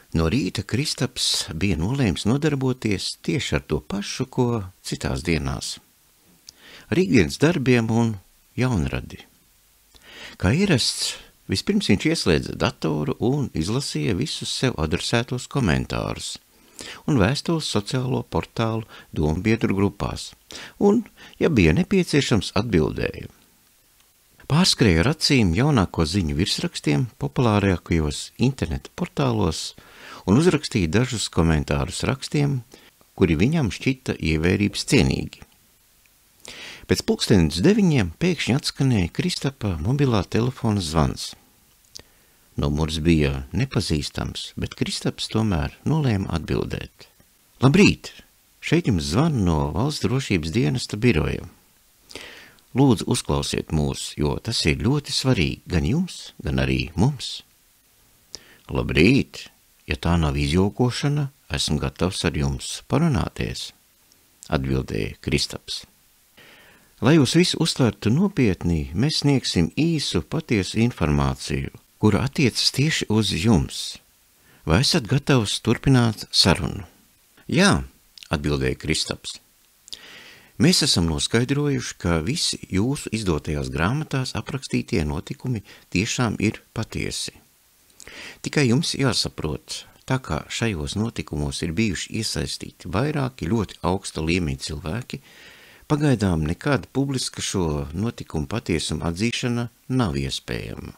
No rīta Kristaps bija nolēms nodarboties tieši ar to pašu, ko citās dienās. Ar ikdienas darbiem un jaunradi. Kā ierasts, vispirms viņš ieslēdza datoru un izlasīja visus sev adresētos komentārus un vēstules sociālo portālu dombiedru grupās, un, ja bija nepieciešams, atbildēja. Pārskrēja ar acīm jaunāko ziņu virsrakstiem populārākajos interneta portālos un uzrakstīja dažus komentārus rakstiem, kuri viņam šķita ievērības cienīgi. Pēc 9:30 pēkšņi atskanēja Kristapa mobilā telefona zvans. Numurs bija nepazīstams, bet Kristaps tomēr nolēma atbildēt. Labrīt! Šeit jums zvana no Valsts drošības dienesta biroja. Lūdzu, uzklausiet mūs, jo tas ir ļoti svarīgi gan jums, gan arī mums. Labrīt! Ja tā nav izjokošana, esmu gatavs ar jums parunāties, atbildēja Kristaps. Lai jūs visu uztvertu nopietni, mēs sniegsim īsu patiesu informāciju, kura attiecas tieši uz jums. Vai esat gatavs turpināt sarunu? Jā, atbildēja Kristaps. Mēs esam noskaidrojuši, ka visi jūsu izdotajās grāmatās aprakstītie notikumi tiešām ir patiesi. Tikai jums jāsaprot, tā kā šajos notikumos ir bijuši iesaistīti vairāki ļoti augsta līmeņa cilvēki, pagaidām nekāda publiska šo notikumu patiesumu atzīšana nav iespējama.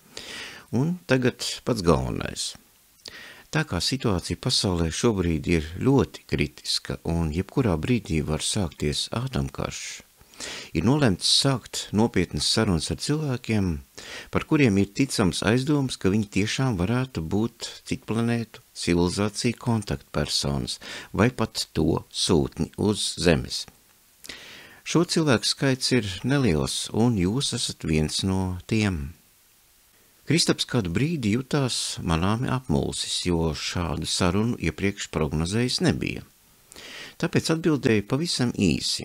Un tagad pats galvenais. Tā kā situācija pasaulē šobrīd ir ļoti kritiska un jebkurā brīdī var sākties ātomkarš, ir nolemts sākt nopietnas sarunas ar cilvēkiem, par kuriem ir ticams aizdoms, ka viņi tiešām varētu būt citplanētu civilizāciju kontaktpersonas vai pat to sūtņi uz Zemes. Šo cilvēku skaits ir neliels, un jūs esat viens no tiem. Kristaps kādu brīdi jutās manāmi apmulsis, jo šādu sarunu iepriekš prognozējis nebija. Tāpēc atbildēju pavisam īsi.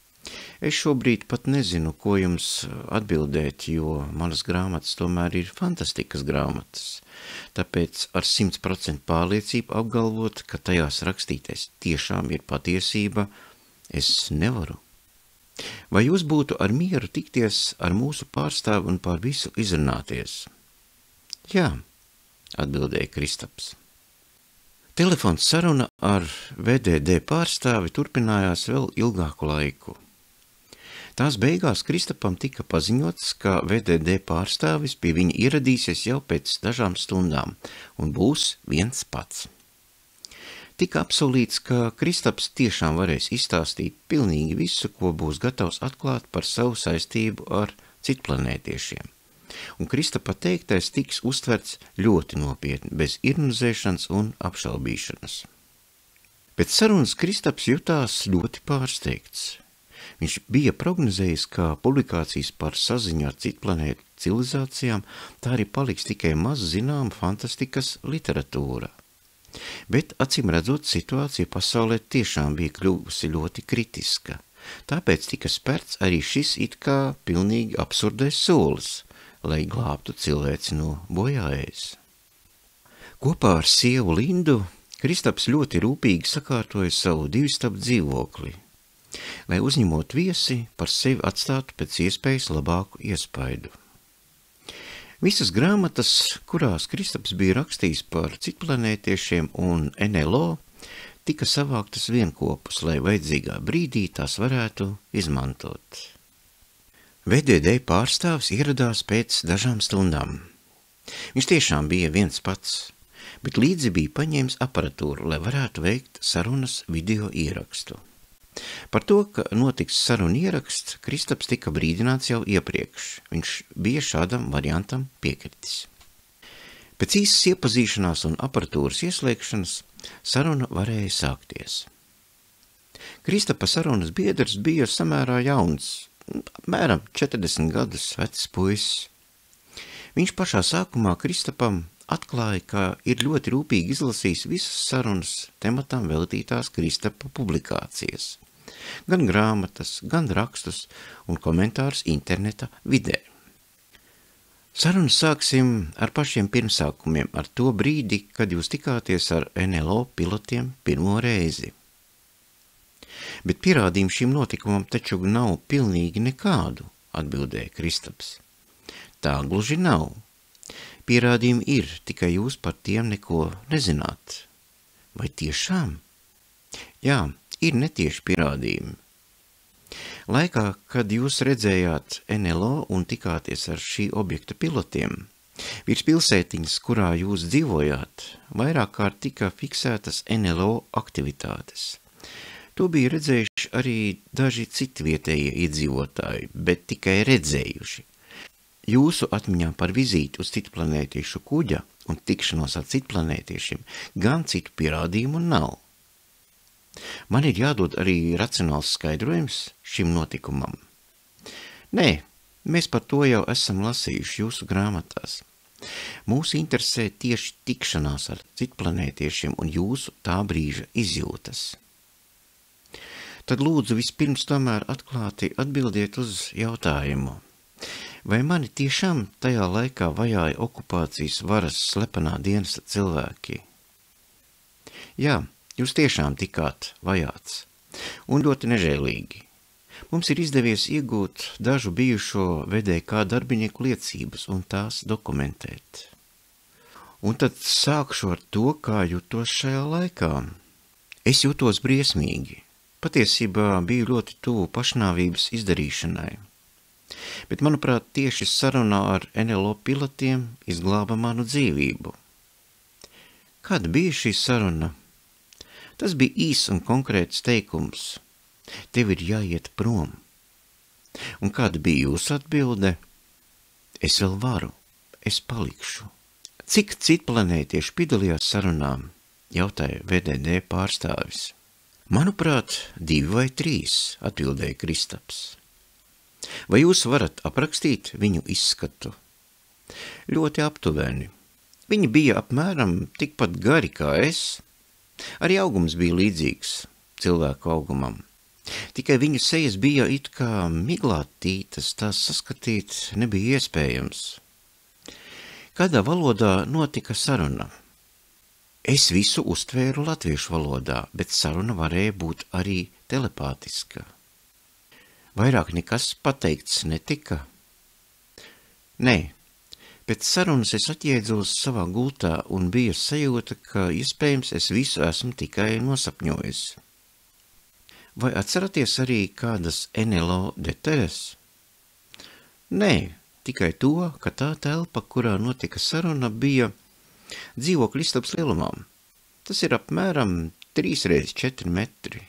Es šobrīd pat nezinu, ko jums atbildēt, jo manas grāmatas tomēr ir fantastikas grāmatas. Tāpēc ar 100% pārliecību apgalvot, ka tajās rakstītais tiešām ir patiesība, es nevaru. Vai jūs būtu ar mieru tikties ar mūsu pārstāvu un pār visu izrunāties? Jā, atbildēja Kristaps. Telefons saruna ar VDD pārstāvi turpinājās vēl ilgāku laiku. Tās beigās Kristapam tika paziņots, ka VDD pārstāvis pie viņa ieradīsies jau pēc dažām stundām un būs viens pats. Tika apsolīts, ka Kristaps tiešām varēs izstāstīt pilnīgi visu, ko būs gatavs atklāt par savu saistību ar citplanētiešiem. Un Kristapa teiktais tiks uztverts ļoti nopietni, bez ironizēšanas un apšaubīšanas. Pēc sarunas Kristaps jutās ļoti pārsteigts. Viņš bija prognozējis, ka publikācijas par saziņu ar citplanētu civilizācijām tā arī paliks tikai maz zināma fantastikas literatūra. Bet, acīm redzot, situācija pasaulē tiešām bija kļuvusi ļoti kritiska. Tāpēc tika spērts arī šis it kā pilnīgi absurdais solis, lai glābtu cilvēci no bojāējas. Kopā ar sievu Lindu Kristaps ļoti rūpīgi sakārtoja savu divistabu dzīvokli, lai uzņemot viesi par sevi atstātu pēc iespējas labāku iespaidu. Visas grāmatas, kurās Kristaps bija rakstījis par citplanētiešiem un NLO, tika savāktas vienkopus, lai vajadzīgā brīdī tās varētu izmantot. VDD pārstāvs ieradās pēc dažām stundām. Viņš tiešām bija viens pats, bet līdzi bija paņēmis aparatūru, lai varētu veikt sarunas video ierakstu. Par to, ka notiks saruna ieraksts, Kristaps tika brīdināts jau iepriekš. Viņš bija šādam variantam piekritis. Pēc īsas iepazīšanās un aparatūras ieslēgšanas saruna varēja sākties. Kristapa sarunas biedrs bija samērā jauns, apmēram 40 gadus vecs puisis. Viņš pašā sākumā Kristapam atklāja, ka ir ļoti rūpīgi izlasījis visas sarunas tematam veltītās Kristapa publikācijas, gan grāmatas, gan rakstus un komentārus interneta vidē. Sarunu sāksim ar pašiem pirmsākumiem, ar to brīdi, kad jūs tikāties ar NLO pilotiem pirmo reizi. Bet pierādījumu šim notikumam taču nav pilnīgi nekādu, atbildēja Kristaps. Tā gluži nav. Pierādījumi ir, tikai jūs par tiem neko nezināt. Vai tiešām? Jā, ir netieši pierādījumi. Laikā, kad jūs redzējāt NLO un tikāties ar šī objekta pilotiem, virs pilsētiņas, kurā jūs dzīvojāt, vairāk kārt tika fiksētas NLO aktivitātes. To bija redzējuši arī daži citi vietējie iedzīvotāji, bet tikai redzējuši. Jūsu atmiņā par vizīti uz citplanētiešu kuģa un tikšanos ar citplanētiešiem gan citu pierādījumu nav. Man ir jādod arī racionāls skaidrojums šim notikumam. Nē, mēs par to jau esam lasījuši jūsu grāmatās. Mūs interesē tieši tikšanās ar citplanētiešiem un jūsu tā brīža izjūtas. Tad lūdzu vispirms tomēr atklāti atbildiet uz jautājumu. Vai mani tiešām tajā laikā vajāja okupācijas varas slepenā dienesta cilvēki? Jā, jūs tiešām tikāt vajāts, un ļoti nežēlīgi. Mums ir izdevies iegūt dažu bijušo VDK darbinieku liecības un tās dokumentēt. Un tad sākšu ar to, kā jutos šajā laikā. Es jutos briesmīgi. Patiesībā biju ļoti tuvu pašnāvības izdarīšanai. Bet, manuprāt, tieši sarunā ar NLO pilotiem izglāba manu dzīvību. Kāda bija šī saruna? Tas bija īss un konkrēts teikums. Tev ir jāiet prom. Un kāda bija jūsu atbilde? Es vēl varu, es palikšu. Cik citplanētieši piedalījās sarunām? Jautāja VDD pārstāvis. Manuprāt, 2 vai 3, atbildēja Kristaps. Vai jūs varat aprakstīt viņu izskatu? Ļoti aptuveni. Viņi bija apmēram tikpat gari kā es. Arī augums bija līdzīgs cilvēku augumam. Tikai viņu sejas bija it kā miglātītas, tās saskatīt nebija iespējams. Kādā valodā notika saruna? Es visu uztvēru latviešu valodā, bet saruna varēja būt arī telepātiska. Vairāk nekas pateikts netika? Nē. Pēc sarunas es atjēdzos savā gultā un bija sajūta, ka iespējams es visu esmu tikai nosapņojis. Vai atceraties arī kādas NLO detaļas? Nē, tikai to, ka tā telpa, kurā notika saruna, bija dzīvokļa istabas lielumā. Tas ir apmēram 3x4 metri.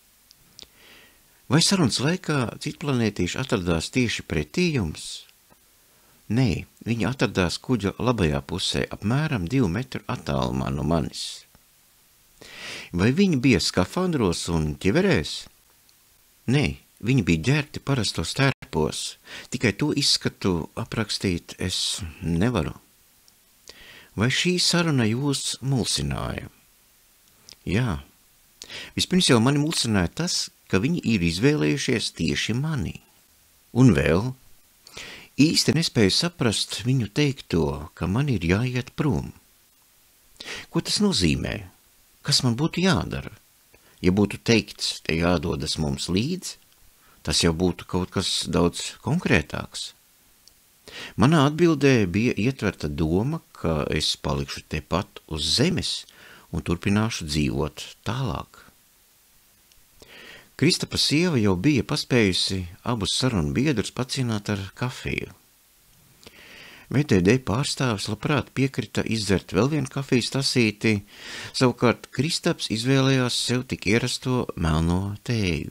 Vai sarunas laikā citplanētieši atradās tieši pretī jums? Nē, viņi atradās kuģa labajā pusē, apmēram 2 metru attālumā no manis. Vai viņi bija skafandros un ķiverēs? Nē, viņi bija ģērbti parastos tērpos, tikai to izskatu aprakstīt es nevaru. Vai šī saruna jūs mulsināja? Jā. Vispirms jau mani mulsināja tas, ka viņi ir izvēlējušies tieši mani. Un vēl, īsti nespēju saprast viņu teikto, ka man ir jāiet prom. Ko tas nozīmē? Kas man būtu jādara? Ja būtu teikts, te jādodas mums līdz, tas jau būtu kaut kas daudz konkrētāks. Manā atbildē bija ietverta doma, ka es palikšu tepat uz zemes un turpināšu dzīvot tālāk. Kristapa sieva jau bija paspējusi abus sarunu biedrus pacienāt ar kafiju. VTD pārstāvis labprāt piekrita izdzert vēl vienu kafijas tasīti, savukārt Kristaps izvēlējās sev tik ierasto melno tēju.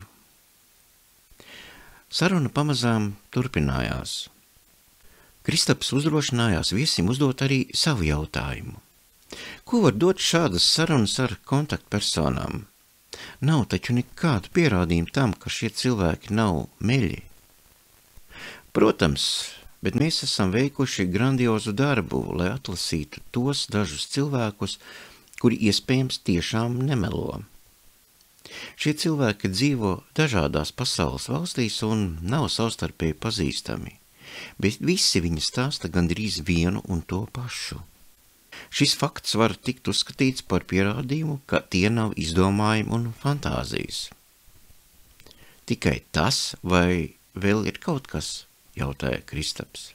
Saruna pamazām turpinājās. Kristaps uzdrošinājās viesim uzdot arī savu jautājumu. Ko var dot šādas sarunas ar kontaktpersonām? Nav taču nekādu pierādījumu tam, ka šie cilvēki nav meļi. Protams, bet mēs esam veikuši grandiozu darbu, lai atlasītu tos dažus cilvēkus, kuri iespējams tiešām nemelo. Šie cilvēki dzīvo dažādās pasaules valstīs un nav savstarpēji pazīstami. bet visi viņi stāsta gandrīz vienu un to pašu. Šis fakts var tikt uzskatīts par pierādījumu, ka tie nav izdomājumi un fantāzijas. Tikai tas, vai vēl ir kaut kas, jautāja Kristaps.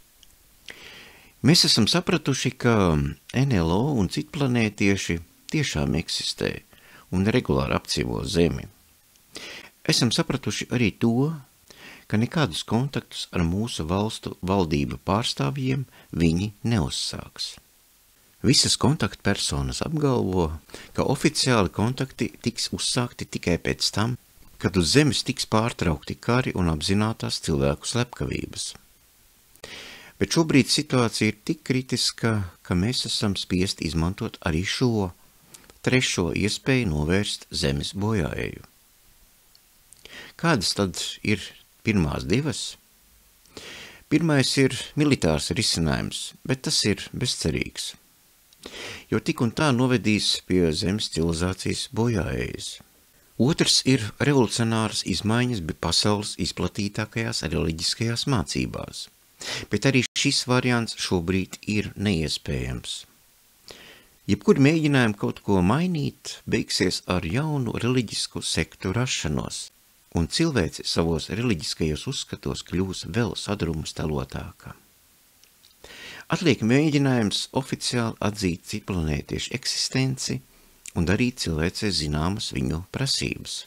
Mēs esam sapratuši, ka NLO un citplanētieši tiešām eksistē un regulāri apdzīvo Zemi. Esam sapratuši arī to, ka nekādus kontaktus ar mūsu valstu valdību pārstāvjiem viņi neuzsāks. Visas kontaktpersonas apgalvo, ka oficiāli kontakti tiks uzsākti tikai pēc tam, kad uz Zemes tiks pārtraukti kari un apzinātās cilvēku slepkavības. Bet šobrīd situācija ir tik kritiska, ka mēs esam spiesti izmantot arī šo trešo iespēju novērst Zemes bojāēju. Kādas tad ir pirmās divas? Pirmais ir militārs risinājums, bet tas ir bezcerīgs, jo tik un tā novedīs pie Zemes civilizācijas bojāējas. Otrs ir revolucionāras izmaiņas pasaules izplatītākajās reliģiskajās mācībās, bet arī šis variants šobrīd ir neiespējams. Jebkuri mēģinājumi kaut ko mainīt beigsies ar jaunu reliģisku sektu rašanos, un cilvēce savos reliģiskajos uzskatos kļūs vēl sadrumstalotāka. Atliek mēģinājums oficiāli atzīt citplanētiešu eksistenci un darīt cilvēcei zināmas viņu prasības.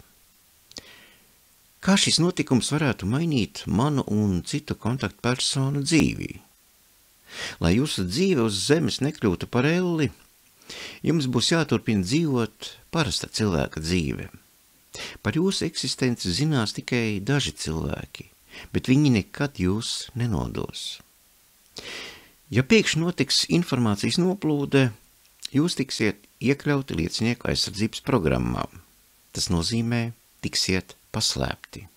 Kā šis notikums varētu mainīt manu un citu kontaktpersonu dzīvi? Lai jūsu dzīve uz Zemes nekļūtu par elli, jums būs jāturpina dzīvot parasta cilvēka dzīve. Par jūsu eksistenci zinās tikai daži cilvēki, bet viņi nekad jūs nenodos. Ja pēkšņi notiks informācijas noplūde, jūs tiksiet iekļauti liecinieku aizsardzības programmā. Tas nozīmē, tiksiet paslēpti.